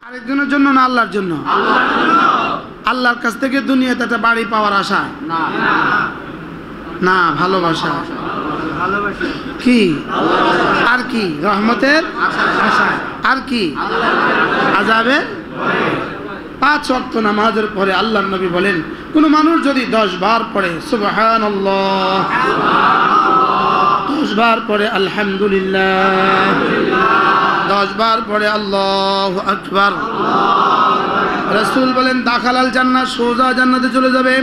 আরেকজনের জন্য না আল্লাহর জন্য? আল্লাহর কাছ থেকে দুনিয়াতে একটা বাড়ি পাওয়ার আশা না, ভালোবাসা। কি আর কি? রহমতের আশা। আর কি? আযাবের। 5 ওয়াক্ত নামাজের পরে আল্লাহর নবী বলেন, কোন মানুষ যদি 10 বার পড়ে সুবহানাল্লাহ, 10 বার পড়ে আলহামদুলিল্লাহ, 10 বার পড়ে আল্লাহু আকবার, রাসূল বলেন দাখালাল জান্নাহ, সোজা জান্নাতে চলে যাবে।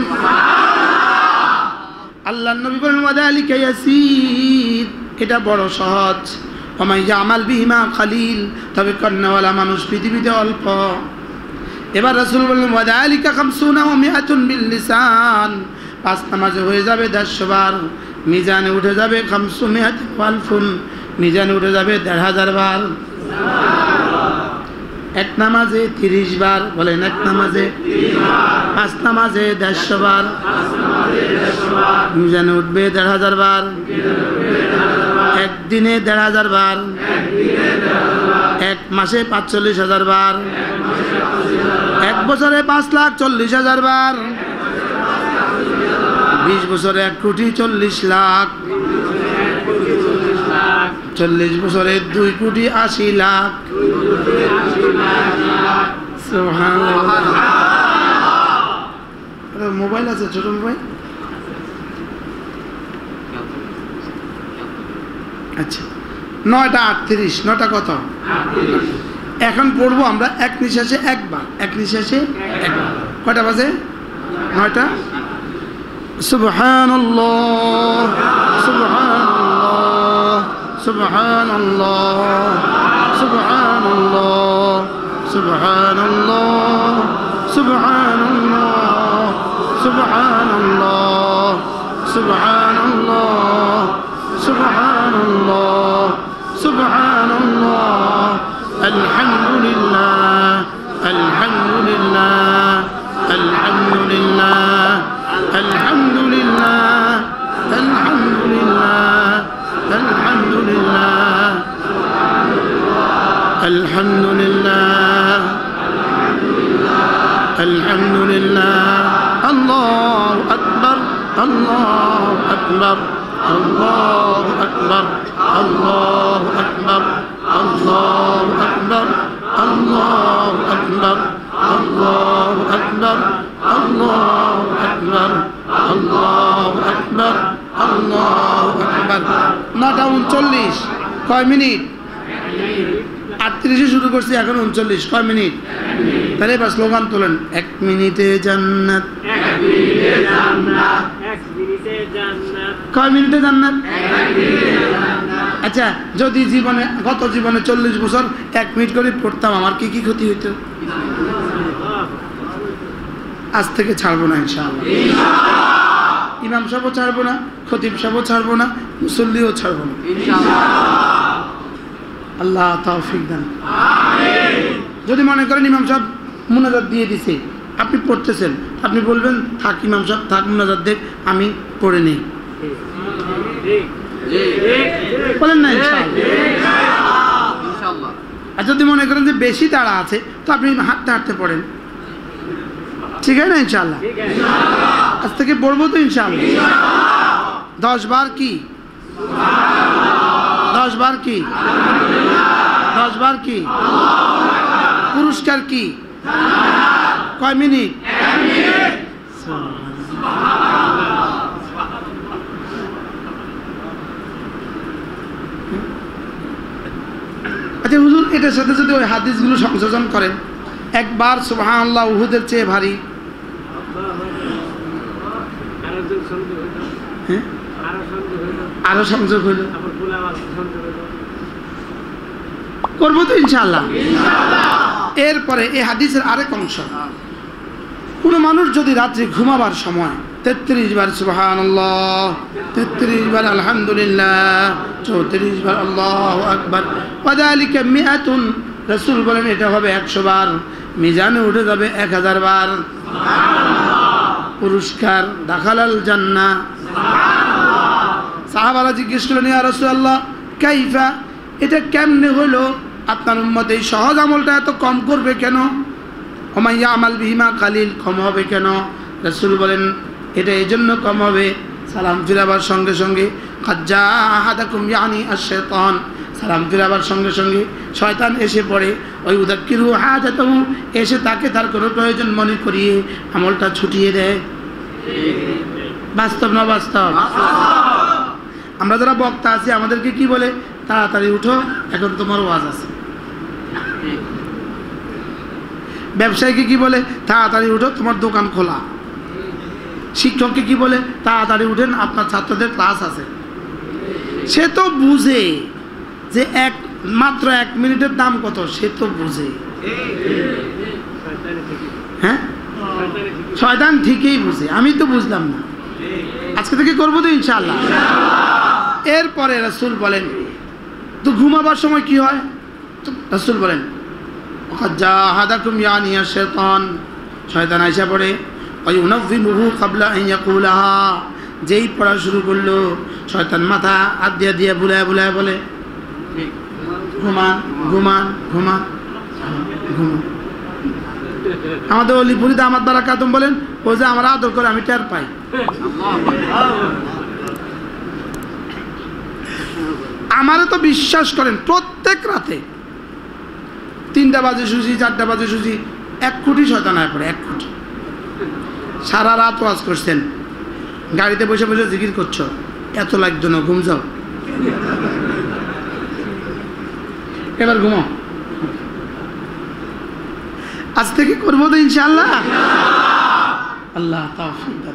আল্লাহর নবী বলেন ওয়াযালিকা ইয়াসীর, এটা বড় সহজ। ওয়া মান ইয়ামাল বিহিমা কালিল, তবে কর্ণওয়ালা মানুষ পৃথিবীতে অল্প। এবার রাসূল বলেন ওয়াযালিকা 50 ওয়া 100 বিল লিসান, 5 নামাজে হয়ে যাবে 150 বার, মিজানে উঠে যাবে 500 ওয়া আলফুন, মিজানে উঠে যাবে 1500 বার। এক নামাজে 30 বার, বলেন এক নামাজে 30 বার, 5 নামাজে 150 বার, মিজানে উঠবে 1500 বার, একদিনে 1500 বার, এক মাসে 45,000 বার, এক বছরে 5,40,000 বার, 20 বছরে 1,40,00,000, 40 বছরে 2,80,00,000। মোবাইল আছে, ছোট মোবাইল? আচ্ছা, 9:38, 9টা কত? এখন পড়বো আমরা এক নিঃশ্বাসে একবার, এক নিঃশ্বাসে একবার। কয়টা বাজে? 9টা। সুবহানাল্লাহ, সুবহানাল্লাহ, সুবহানাল্লাহ, সুবহানাল্লাহ, সুবহানাল্লাহ, সুবহানাল্লাহ, সুবহানাল্লাহ, সুবহানাল্লাহ, সুবহানাল্লাহ, সুবহানাল্লাহ, আলহামদুলিল্লাহ, আলহামদুলিল্লাহ, আলহামদুলিল্লাহ, আলহামদুলিল্লাহ, আলহামদুলিল্লাহ, আলহামদুলিল্লাহ, আলহামদুলিল্লাহ, আলহামদুলিল্লাহ, আল্লাহু আকবার, আল্লাহু আকবার, আল্লাহু আকবার, আল্লাহু আকবার, আল্লাহু আকবার, আল্লাহু আকবার, আল্লাহু আকবার, আল্লাহু আকবার, আল্লাহু আকবার, আল্লাহু আকবার। 9:39। কয় মিনিট? 38 শুরু করছি, এখন 39। কয় মিনিট? তাহলে এবার স্লোগান তোলেন, 1 মিনিটে জান্নাত, 1 মিনিটে জান্নাত, 1 মিনিটে জান্নাত। কয় মিনিটে জান্নাত? 1 মিনিটে জান্নাত। আচ্ছা, যদি জীবনে গত জীবনে 40 বছর 1 মিনিট করে পড়তাম, আমার কি কি ক্ষতি হইতো? আজ থেকে ছাড়বো না ইনশাআল্লাহ। ইমাম সাহেবও ছাড়বো না, খতিব সাহেবও ছাড়বো না, মুসল্লিও ছাড়বো না ইনশাআল্লাহ। আল্লাহ তৌফিক দান। আমিন। যদি মনে করেন ইমাম সাহেব মুনাজাত দিয়ে দিছে, আপনি পড়তেছেন, আপনি বলবেন থাক ইমাম সাহেব, থাক মুনাজাত দেখ, আমি পড়ে নেই, বলেন না ইনশাআল্লাহ। আর যদি মনে করেন যে বেশি তাড়া আছে, তো আপনি হাঁটতে হাঁটতে পড়েন, ঠিক আছে না ইনশাআল্লাহ? আজ থেকে পড়বো তো ইনশাআল্লাহ। 10 বার কি? 10 বার কি? 10 বার কি? পুরস্কার কি? কয় মিনিট? 1 মিনিট। আচ্ছা হুজুর, এটার সাথে যদি ওই হাদিসগুলো সংযোজন করেন, একবার সুবহানাল্লাহ উহুদের চেয়ে ভারী, আরো সংযোগ হইল, করবো তো ইনশাআল্লাহ। এরপরে এই হাদিসের আরেক অংশ, কোন মানুষ যদি রাত্রে ঘুমাবার সময় 33 বার সুবহানাল্লাহ, 33 বার আলহামদুলিল্লাহ, 34 বার আল্লাহু আকবার, ওয়াযালিকা 100, রাসূল বলেন এটা হবে 100 বার, মিজানে উঠে যাবে 1000 বার। পুরস্কার দাখালাল জান্নাহ। সাহাবারা জিজ্ঞেস করলেন ইয়া রাসূলুল্লাহ কাইফা, এটা কেমনে হলো? আপনার উম্মত এই সহজ আমলটা এত কম করবে কেন? ওমাইয়া আমাল বিহিমা কালিল, কম হবে কেন? রাসূল বলেন এটা এই জন্য কম হবে, সালাম ফিরাবার সঙ্গে সঙ্গে কাজ্জা আহাদাকুম ইয়ানি আশ-শাইতান, সালাম ফিরাবার সঙ্গে সঙ্গে শয়তান এসে পড়ে, ওই উযাক্কিরু হাজাতাহু, এসে তাকে তার কোনো প্রয়োজন মনে করিয়ে আমলটা ছুটিয়ে দেয়। বাস্তব না বাস্তব? আমরা যারা বক্তা আছি আমাদেরকে কি বলে? তাড়াতাড়ি উঠো, এখন তোমার ওয়াজ আছে। ব্যবসায়ীকে কি বলে? তাড়াতাড়ি উঠো, তোমার দোকান খোলা। শিক্ষককে কি বলে? তাড়াতাড়ি উঠেন, আপনার ছাত্রদের ক্লাস আছে। সে তো বুঝে যে মাত্র 1 মিনিটের দাম কত, সে তো বুঝে। হ্যাঁ, শয়তান ঠিকই বুঝে, আমি তো বুঝলাম না। আজকে থেকে করবো তো ইনশাআল্লাহ। এরপরে রাসূল বলেন তো ঘুমাবার সময় কি হয়? রাসূল বলেন জাহাদাকুম ইয়ানি আশ-শাইতান, শয়তান আইসা পড়ে, ওই উনাফিমুহু ক্বাবলা আন ইয়াকুলাহা, যেই পড়া শুরু করলো শয়তান মাথা হাত দিয়ে দিয়ে বুলায় বুলায় বলে ঘুমান ঘুমান ঘুমান ঘুমান। আমাদের অলিপুরি দামাত বারাকাতুম বলেন ও যে আমার আদর করে আমি টের পাই। আমারও তো বিশ্বাস করেন প্রত্যেক রাতে 3টা বাজে শুছি, 4টা বাজে শুছি, 1 কোটি শয়তান আয় পড়ে, 1 কোটি। সারা রাত ওয়াজ করছেন, গাড়িতে বসে বসে জিকির করছো, এত লাগতো না, ঘুম যাও, এবার ঘুমাও। আজ থেকে করবো তো ইনশাআল্লাহ। আল্লাহ তাওফিক দান।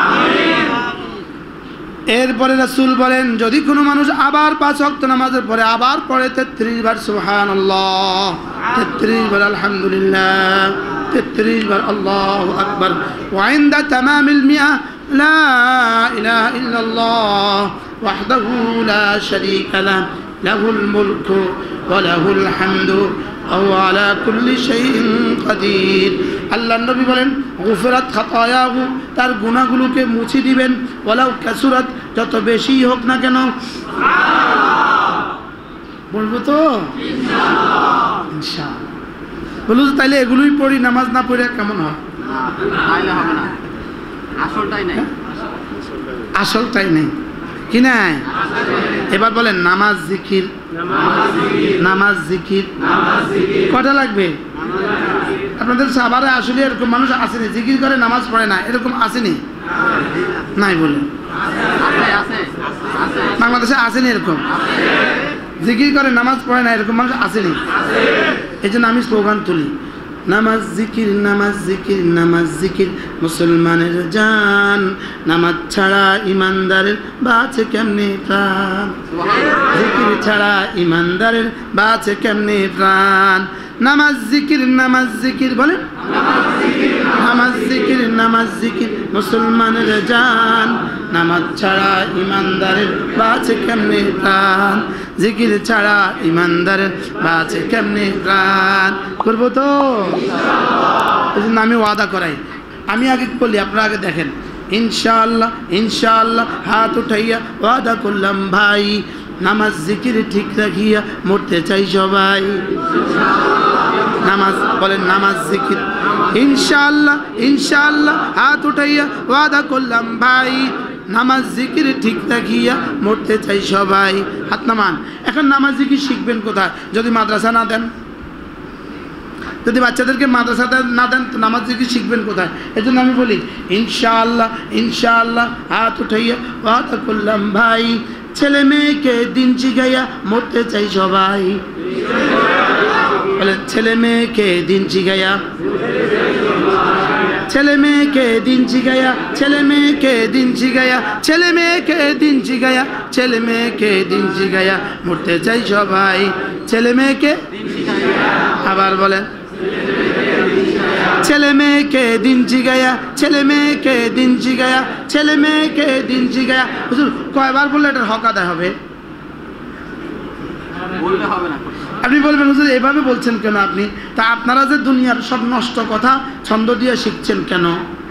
এরপরে রাসূল বলেন যদি কোনো মানুষ আবার 5 ওয়াক্ত নামাজের পরে আবার পড়ে 33 বার সুবহানাল্লাহ, 33 বার আলহামদুলিল্লাহ, 33 বার আল্লাহু আকবার, ওয়া ইনদা তামামিল মিয়া লা ইলাহা ইল্লাল্লাহ ওয়াহদাহু লা শারীকা লাহু লাহুল মুলকু ওয়া লাহুল হামদু ওয়া হুয়া আলা কুল্লি শাইইন কাদির। আল্লাহর নবী বলেন গুফরাত খাতায়াহু, তার গুনাহগুলোকে মুছে দিবেন, ওয়ালাউ কাসুরাত, যত বেশি হোক না কেন। বলবো তো ইনশাআল্লাহ, ইনশাআল্লাহ। বলুন তাইলে এগুলোই পড়ি, নামাজ না পড়ে কেমন হয়? তাইলে হবে না, আসলটাই নাই, আসলটাই নেই কি নাই? এবার বলেন নামাজ জিকির, নামাজ জিকির কটা লাগবে? আপনাদের সাভারে আসলে এরকম মানুষ আসেনি, জিকির করে নামাজ পড়ে না, এরকম আসেনি? নাই বলে বাংলাদেশে আসেনি এরকম, জিকির করে নামাজ পড়ে না এরকম মানুষ আসেনি। এই জন্য আমি স্লোগান তুলি, নামাজ জিকির, নামাজ জিকির, নামাজ জিকির মুসলমানের জান, নামাজ ছাড়া ইমানদারের বাঁচে কেমনে প্রাণ, জিকির ছাড়া ইমানদারের বাঁচে কেমনে প্রাণ। নামাজ জিকির, নামাজ জিকির বলেন, নামাজ জিকির, নামাজ জিকির মুসলমানের জান, নামাজ ছাড়া ইমানদারের বাঁচে কেমনে প্রাণ, জিকির ছাড়া ইমানদারের বাঁচে কেমনে প্রাণ। করবো তো? এই জন্য আমি ওয়াদা করাই, আমি আগে বলি, আপনারা আগে দেখেন। ইনশাআল্লাহ, ইনশাআল্লাহ হাত উঠাইয়া ওয়াদা করলাম ভাই, নামাজ জিকির ঠিক রাখিয়া মরতে চাই সবাই। নামাজ বলেন, নামাজ জিকির, ইনশাআল্লাহ, ইনশাআল্লাহ হাত উঠাইয়া ওয়াদা করলাম ভাই, নামাজ জিকির ঠিক রাখিয়া মরতে চাই সবাই। হাত নামান। এখন নামাজ জিকির শিখবেন কোথায় যদি মাদ্রাসা না দেন? যদি বাচ্চাদেরকে মাদ্রাসা না দেন তো নামাজ জিকির শিখবেন কোথায়? এই জন্য আমি বলি ইনশাআল্লাহ, ইনশাআল্লাহ হাত উঠাইয়া ওয়াদা করলাম ভাই, ছেলে মেয়েকে দিন শিখাইয়া মরতে চাই সবাই। বলে ছেলে মেয়েকে দিন শিখাইয়া, ছেলে মেয়েকে দিন শিখাইয়া, ছেলে মেয়েকে দিন শিখাইয়া, ছেলে মেয়েকে দিন শিখাইয়া, ছেলে মেয়েকে দিন শিখাইয়া মরতে চাই সবাই। ছেলে মেয়েকে আবার বলেন, ছেলে মেয়েকে দিন শিখাইয়া, ছেলে মেয়েকে দিন শিখাইয়া, ছেলে মেয়েকে দিন শিখাইয়া। হুজুর কয়বার বললে এটার হক আদায় হবে? বললে হবে না। আপনি বলবেন হুজুর এভাবে বলছেন কেন আপনি? তা আপনারা যে দুনিয়ার সব নষ্ট কথা ছন্দ দিয়ে শিখছেন কেন?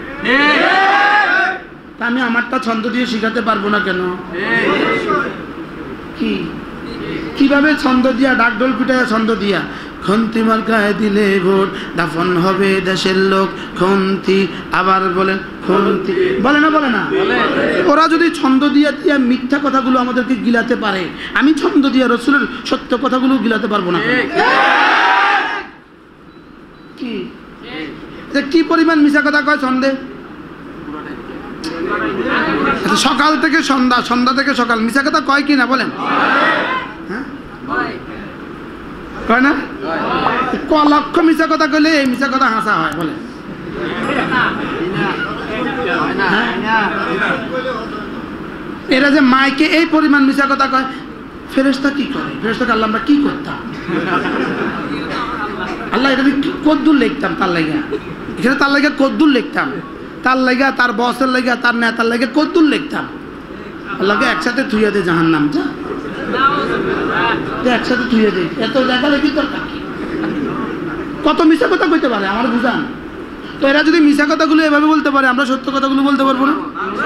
তা আমি আমারটা ছন্দ দিয়ে শিখাতে পারবো না কেন? কি কিভাবে ছন্দ দিয়া, ডাকডোল পিটায় ছন্দ দিয়া, খন্তি মার্কায় দিলে ভোট, দাফন হবে দেশের লোক খন্তি। আবার বলেন খন্তি, বলে না বলে না? ওরা যদি ছন্দ দিয়া দিয়া মিথ্যা কথাগুলো আমাদেরকে গিলাতে পারে, আমি ছন্দ দিয়া রসুলের সত্য কথাগুলো গিলাতে পারবো না? কি পরিমাণ মিথ্যা কথা কয় ছন্দে। সকাল থেকে সন্ধ্যা, সন্ধ্যা থেকে সকাল, মিথ্যা কথা কয় কি না বলেন? হ্যাঁ কয় না? ক লক্ষ মিথ্যা কথা কইলে এই মিথ্যা কথা হাসা হয় বলে। এরা যে মাইকে এই পরিমাণ মিথ্যা কথা কয়, ফেরেশতা কি করে? ফেরেশতাকে আল্লাহ আমরা কি করতাম? আল্লাহ এটা কদ্দুর লিখতাম তার লাগা, এখানে তার লাগা কদ্দুর লিখতাম, তার লাগা, তার বসের লাগা, তার নেতার লাগা কদ্দুর লিখতাম। আল্লাহকে একসাথে থুইয়া দে জাহান্নাম, যা একসাথে থুইয়া দে। এত দেখা লেখি তোর কত মিথ্যা কথা কইতে পারে আমার বুঝান। তো এরা যদি মিথ্যা কথাগুলো এভাবে বলতে পারে, আমরা সত্য কথাগুলো বলতে পারবো না?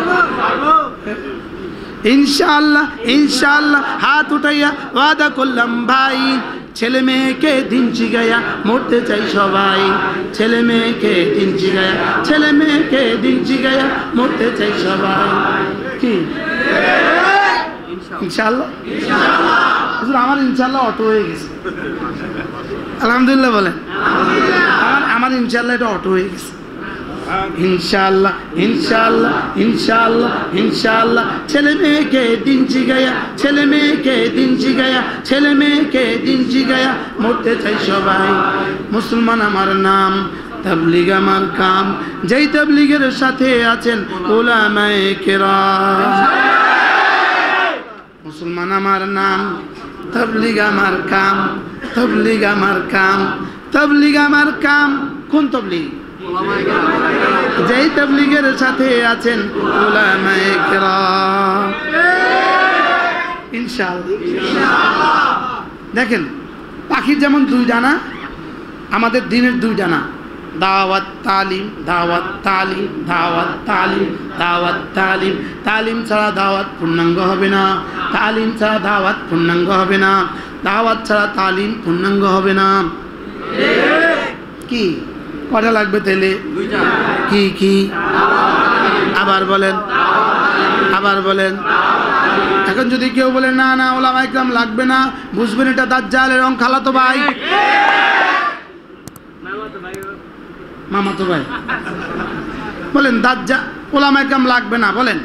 ইনশাআল্লাহ ইনশাআল্লাহ হাত উঠাইয়া ওয়াদা করলাম ভাই, ছেলে মেয়েকে দিন শিখাইয়া মরতে চাই সবাই। ছেলে মেয়েকে দিন শিখাইয়া, ছেলে মেয়েকে দিন শিখাইয়া মরতে চাই সবাই। কি ইনশাআল্লাহ? আমার ইনশাআল্লাহ অটো হয়ে গেছে, আলহামদুলিল্লাহ বলেন। আমার ইনশাআল্লাহ এটা অটো হয়ে গেছে। ইনশাআল্লাহ ইনশাআল্লাহ ইনশাআল্লাহ ইনশাআল্লাহ ছেলে মেয়েকে দিন শিখাইয়া, ছেলে মেয়েকে দিন শিখাইয়া, ছেলে মেয়েকে দিন শিখাইয়া মরতে চাই সবাই। মুসলমান আমার নাম, তাবলীগ আমার কাম, যেই তাবলীগের সাথে আছেন উলামায়ে কেরাম। মুসলমান আমার নাম, তাবলীগ আমার কাম, তাবলীগ আমার কাম, তাবলীগ আমার কাম। কোন তাবলীগ? যেই তাবলীগের সাথে আছেন উলামায়ে কেরাম। ইনশাআল্লাহ। দেখেন পাখির যেমন দুই ডানা, আমাদের দিনের দুই ডানা, দাওয়াত তালিম, দাওয়াত তালিম, দাওয়াত তালিম, দাওয়াত তালিম। তালিম ছাড়া দাওয়াত পূর্ণাঙ্গ হবে না, তালিম ছাড়া দাওয়াত পূর্ণাঙ্গ হবে না, দাওয়াত ছাড়া তালিম পূর্ণাঙ্গ হবে না। কি কটা লাগবে তেলে? কি কি? আবার বলেন, আবার বলেন। এখন যদি কেউ বলে না না ওলামায়ে কেরাম লাগবে না, বুঝবেন এটা দাজ্জাল এবং খালাতো ভাই, মামাতো ভাই। বলেন দাজ্জাল ওলামায়ে কেরাম লাগবে না, বলেন।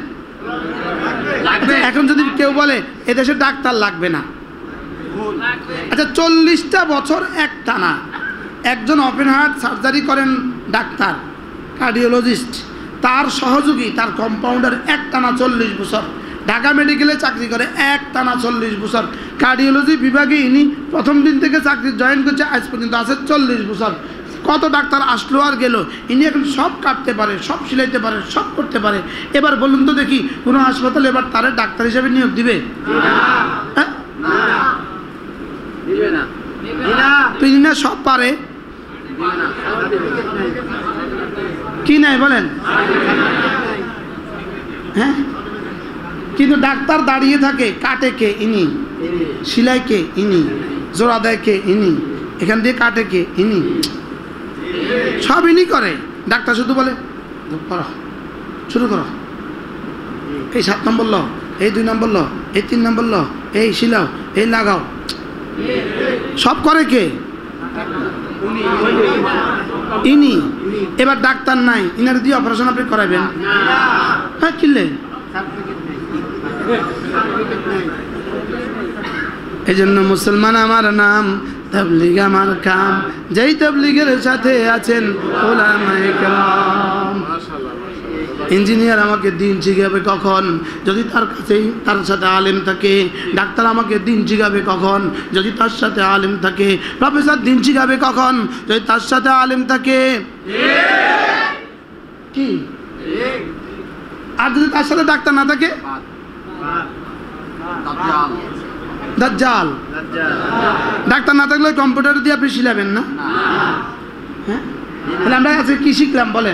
এখন যদি কেউ বলে এদেশে ডাক্তার লাগবে না, আচ্ছা 40টা বছর এক টানা একজন ওপেন হার্ট সার্জারি করেন ডাক্তার, কার্ডিওলজিস্ট, তার সহযোগী, তার কম্পাউন্ডার এক টানা 40 বছর ঢাকা মেডিকেলে চাকরি করে, এক টানা 40 বছর। কার্ডিওলজি বিভাগে ইনি প্রথম দিন থেকে চাকরি জয়েন করছে, আজ পর্যন্ত আছে 40 বছর। কত ডাক্তার আসলো আর গেল, ইনি এখন সব কাটতে পারে, সব সিলাইতে পারে, সব করতে পারে। এবার বলুন তো দেখি কোনো হাসপাতালে এবার তারে ডাক্তার হিসেবে নিয়োগ দিবে? তুই না সব পারে কি নাই বলেন? হ্যাঁ, কিন্তু ডাক্তার দাঁড়িয়ে থাকে, কাটে কে? ইনি। সিলাই কে? ইনি। জোড়া দেয় কে? ইনি। এখান দিয়ে কাটে কে? ইনি। সব ইনি করে। ডাক্তার শুধু বলে করো, শুরু করো, এই 7 নম্বর ল, এই 2 নম্বর ল, এই 3 নম্বর ল, এই সিলাও, এই লাগাও, সব করে কে? ইনি। এবার ডাক্তার নাই, ইনার দিয়ে অপারেশন আপনি করাবেন? হ্যাঁ, কিনলে। এই জন্য মুসলমান আমার নাম, তাবলীগ আমার কাম, যেই তাবলীগের সাথে আছেন উলামায়ে কেরাম। ইঞ্জিনিয়ার আমাকে দিন শিখাবে কখন? যদি তার কাছেই তার সাথে আলেম থাকে। ডাক্তার আমাকে দিন শিখাবে কখন? যদি তার সাথে আলেম থাকে। প্রফেসর দিন শিখাবে কখন? যদি তার সাথে আলেম থাকে। কি? আর যদি তার সাথে ডাক্তার না থাকে? দাজ্জাল। ডাক্তার না থাকলে কম্পিউটার দিয়ে আপনি শিলাবেন না? হ্যাঁ, তাহলে আমরা আজকে কি শিখলাম বলেন?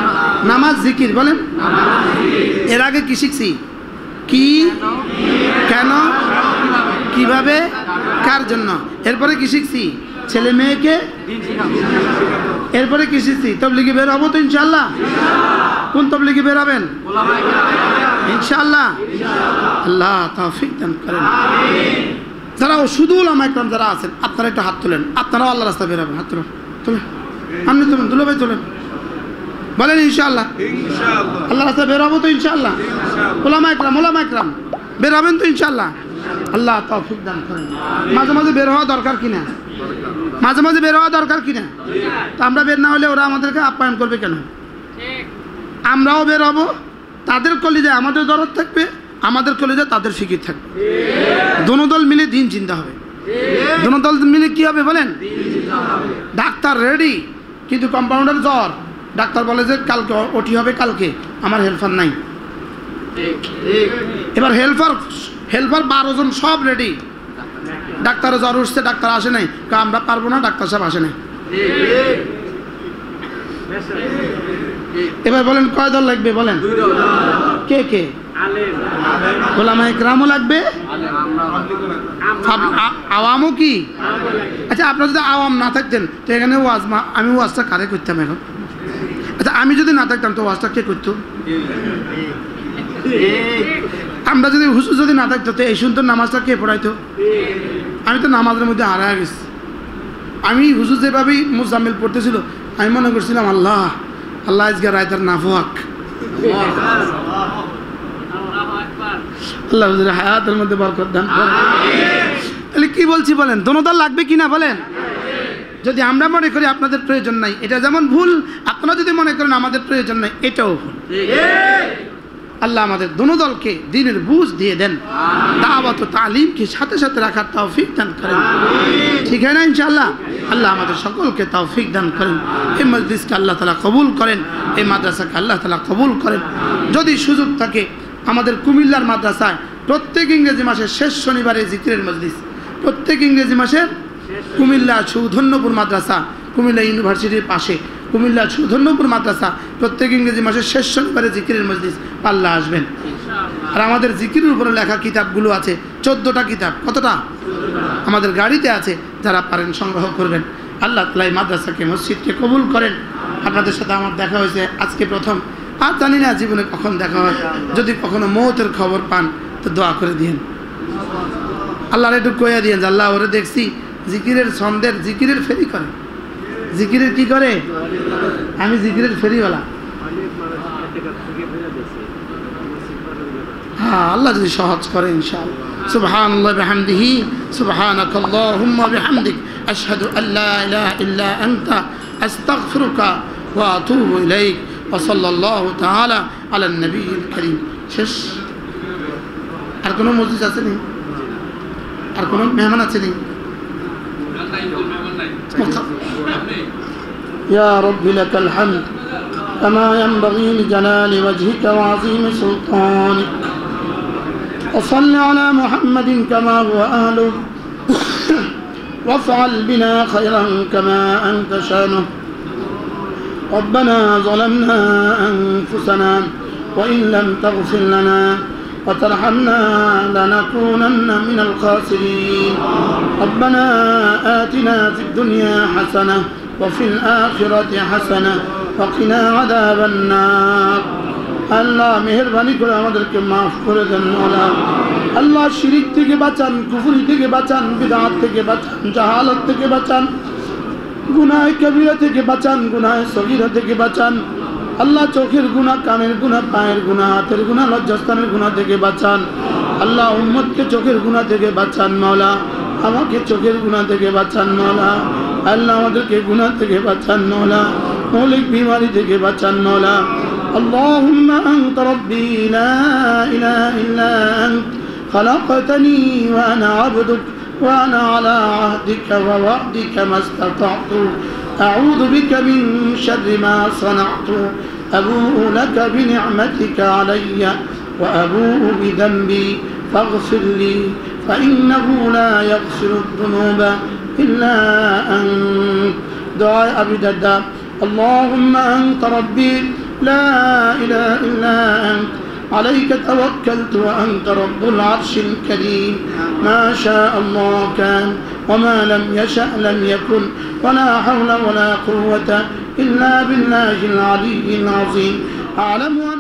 নামাজ, জিকির বলেন। এর আগে কি শিখছি? কি, কেন, কেন, কিভাবে, কার জন্য। এরপরে কি শিখছি, ছেলে মেয়েকে। এরপরে কি শিখছি, তাবলীগে বের হবো তো ইনশাআল্লাহ। কোন তাবলীগে বের হবেন ইনশাআল্লাহ। আল্লাহ তৌফিক দান করেন। যারা শুধু উলামা ইকরাম যারা আছেন আপনারা একটু হাত তোলেন, আপনারাও আল্লাহ রাস্তায় বের হবেন। হাত তোলেন, তোলেন, আপনি তোলেন, দুলো ভাই তোলেন, বলেন ইনশাআল্লাহ। আল্লাহ রাস্তায় বের হবো তো ইনশাআল্লাহ। উলামা ইকরাম বের হবেন তো ইনশাআল্লাহ। আল্লাহ তৌফিক দান করেন। মাঝে মাঝে বের হওয়া দরকার কিনা, মাঝে মাঝে বের হওয়া দরকার কিনা। তো আমরা বের না হলে ওরা আমাদেরকে আপ্যায়ন করবে কেন। আমরাও বের হবো, তাদের কলিজায় আমাদের দরদ থাকবে, আমাদের কলিজায় তাদের ফিকির থাকবে। দোনো দল মিলে দিন চিন্তা হবে। দোনো দল মিলে কি হবে বলেন। ডাক্তার রেডি, কিন্তু কম্পাউন্ডার জ্বর, ডাক্তার বলে যে কালকে ওটি হবে, কালকে আমার হেল্পার নাই। এবার হেল্পার 12 জন সব রেডি, ডাক্তারের জ্বর উঠছে, ডাক্তার আসে নাই, আমরা পারবো না, ডাক্তার সাহেব আসে নাই। এবার বলেন কয় দল লাগবে বলেন, কে কে। উলামা ইকরামও লাগবে, আওয়ামও কি। আচ্ছা আপনারা যদি আওয়াম না থাকতেন তো এখানে ওয়াজ, আমি ওয়াজটা কারে করতাম এখন। আচ্ছা আমি যদি না থাকতাম তো ওয়াজটা কে করতো। আমরা যদি হুজুর যদি না থাকতো তো এই সুন্দর নামাজটা কে পড়াইতো। আমি তো নামাজের মধ্যে হারায় গেছি। আমি হুজুর যেভাবেই মুজাম্মিল পড়তেছিল আমি মনে করছিলাম আল্লাহ আল্লাহ আজকে রায়তার নাফওয়াক। আল্লাহ হুজুরের হায়াতের মধ্যে বরকত দান করেন। তাহলে কি বলছি বলেন, দোনো দল লাগবে কিনা বলেন। যদি আমরা মনে করি আপনাদের প্রয়োজন নাই, এটা যেমন ভুল, আপনারা যদি মনে করেন আমাদের প্রয়োজন নাই, এটাও ভুল। আল্লাহ আমাদের দোনো দলকে দ্বীনের বুঝ দিয়ে দেন, দাওয়াত ও তালিমকে সাথে সাথে রাখার তৌফিক দান করেন। ঠিক है না ইনশাআল্লাহ। আল্লাহ আমাদের সকলকে তৌফিক দান করেন। এই মজলিসকে আল্লাহ তাআলা কবুল করেন, এই মাদ্রাসাকে আল্লাহ তাআলা কবুল করেন। যদি সুযোগ থাকে আমাদের কুমিল্লার মাদ্রাসায় প্রত্যেক ইংরেজি মাসের শেষ শনিবারে জিকিরের মজলিস, প্রত্যেক ইংরেজি মাসের কুমিল্লা সুধন্যপুর মাদ্রাসা, কুমিল্লা ইউনিভার্সিটির পাশে কুমিল্লা সুধন্যপুর মাদ্রাসা, প্রত্যেক ইংরেজি মাসের শেষ শনিবারে জিকিরের মজলিস আল্লাহ আসবেন। আর আমাদের জিকিরের উপরে লেখা কিতাবগুলো আছে 14টা কিতাব। কতটা আমাদের গাড়িতে আছে, যারা পারেন সংগ্রহ করবেন। আল্লাহ তাআলা এই মাদ্রাসাকে মসজিদকে কবুল করেন। আপনাদের সাথে আমার দেখা হয়েছে আজকে প্রথম, আর জানি না জীবনে কখন দেখা হয়। যদি কখনো মৌতের খবর পান তো দোয়া করে দিয়েন, আল্লাহর একটু কইয়া দিয়েন যে আল্লাহ ওরে দেখছি জিকিরের ছন্দের জিকিরের ফেরি করে। জিকিরের কি করে, আমি জিকিরের ফেরিওয়ালা। হ্যাঁ আল্লাহ যদি সহজ করে ইনশাআল্লাহ। সুবহানাল্লাহি ওয়া বিহামদিহি, সুবহানাকাল্লাহুম্মা ওয়া বিহামদিক, আশহাদু আল্লা ইলাহা ইল্লা আনতা, আস্তাগফিরুকা ওয়া আতুবু ইলাইক, ওয়া সাল্লাল্লাহু তাআলা আলা নবিয়িল কারীম। শেষ। আর কোনো মজলিস আছে নি, আর কোনো মেহমান আছে নি। يا رب لك الحمد كما ينبغي لجلال وجهك وعظيم سلطانك، وصل على محمد كما هو أهله، وافعل بنا خيرا كما أنت شانه. ربنا ظلمنا أنفسنا وإن لم تغفر لنا وترحمنا لنكونن من الخاسرين. ربنا آتنا في الدنيا حسنة وفي الآخرة حسنة وقنا عذاب النار. আল্লাহ মেহেরবানি করে আমাদেরকে মাফ করে দেন। আল্লাহ শিরিক থেকে বাঁচান, কুফরি থেকে বাঁচান, বিদআত থেকে বাঁচান, জাহালত থেকে বাঁচান, গুনাহ কবিরা থেকে বাঁচান, গুনাহ সগীরা থেকে বাঁচান। আল্লাহ চোখের গুনাহ, কানের গুনাহ, পায়ের গুনাহ, হাতের গুনাহ, লজ্জাস্থানের গুনাহ থেকে বাঁচান। আল্লাহ উম্মতকে চোখের গুনাহ থেকে বাঁচান মাওলা, আমাকে চোখের গুনাহ থেকে বাঁচান মাওলা। আল্লাহ আমাদেরকে গুনাহ থেকে বাঁচান মাওলা, মৌলিক বিমারি থেকে বাঁচান মাওলা। اللهم أنت ربي لا إله إلا أنت خلقتني وأنا عبدك وأنا على عهدك ووعدك ما استطعت أعوذ بك من شر ما صنعت أبوء لك بنعمتك علي وأبوء بذنبي فاغفر لي فإنه لا يغفر الذنوب إلا أنت. دعاء أبي الدرداء. اللهم أنت ربي لا إله إلا أنت عليك توكلت وأنت رب العرش الكريم. ما شاء الله كان وما لم يشأ لم يكن ولا حول ولا قوة إلا بالله العلي العظيم. أعلم